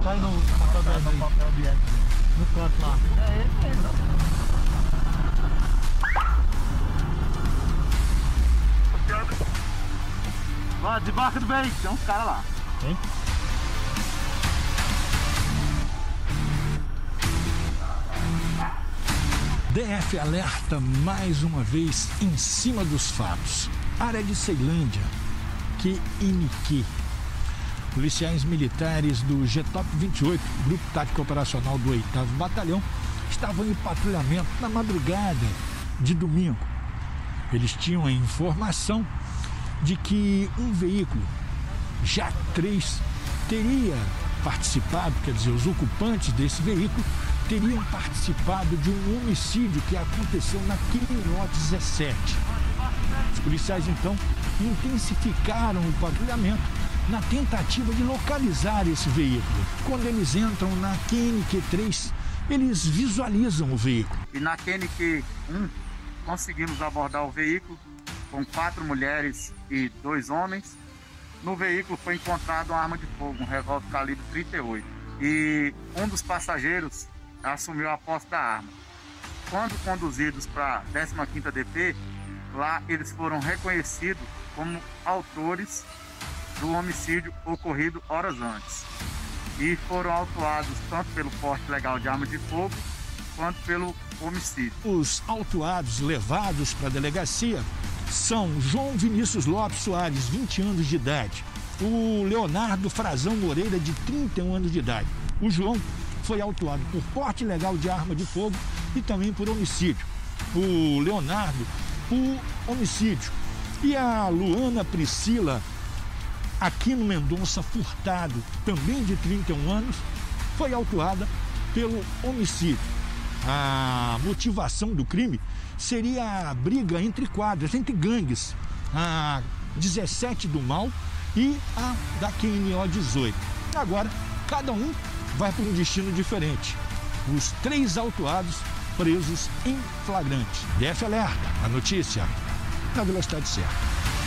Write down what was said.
Cai no papel de no canto lá. É ele mesmo. Ó, debaixo do veículo, tem uns caras lá. Hein? DF alerta mais uma vez em cima dos fatos. Área de Ceilândia, QNQ. Policiais militares do GTOP 28, Grupo Tático Operacional do 8º Batalhão, estavam em patrulhamento na madrugada de domingo. Eles tinham a informação de que um veículo, já 3, teria participado, quer dizer, os ocupantes desse veículo teriam participado de um homicídio que aconteceu na QNO 17. Os policiais, então, intensificaram o patrulhamento na tentativa de localizar esse veículo. Quando eles entram na QNQ3, eles visualizam o veículo. E na QNQ1, conseguimos abordar o veículo com 4 mulheres e 2 homens. No veículo foi encontrada uma arma de fogo, um revólver calibre 38. E um dos passageiros assumiu a posse da arma. Quando conduzidos para a 15ª DP, lá eles foram reconhecidos como autores do homicídio ocorrido horas antes. E foram autuados tanto pelo porte ilegal de arma de fogo, quanto pelo homicídio. Os autuados levados para a delegacia são João Vinícius Lopes Soares, 20 anos de idade. O Leonardo Frazão Moreira, de 31 anos de idade. O João foi autuado por porte ilegal de arma de fogo e também por homicídio. O Leonardo, por homicídio. E a Luana Priscila Aquino Mendonça Furtado, também de 31 anos, foi autuada pelo homicídio. A motivação do crime seria a briga entre quadras, entre gangues, a 17 do Mal e a da QNO 18. Agora, cada um vai para um destino diferente. Os 3 autuados presos em flagrante. DF alerta, a notícia na velocidade certa.